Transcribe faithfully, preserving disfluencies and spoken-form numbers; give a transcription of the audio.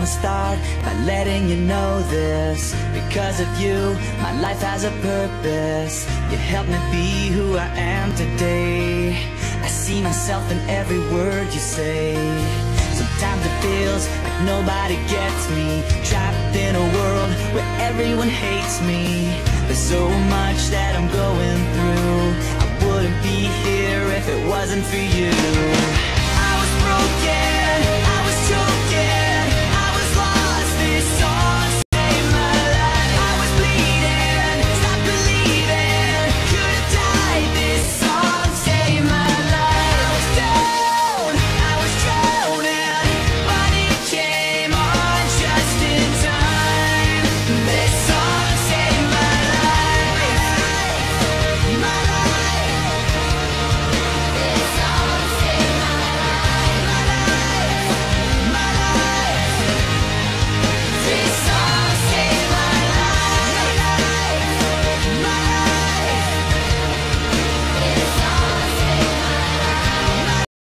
wanna start by letting you know this. Because of you, my life has a purpose. You helped me be who I am today. I see myself in every word you say. Sometimes it feels like nobody gets me, trapped in a world where everyone hates me. There's so much that I'm going through. I wouldn't be here if it wasn't for you.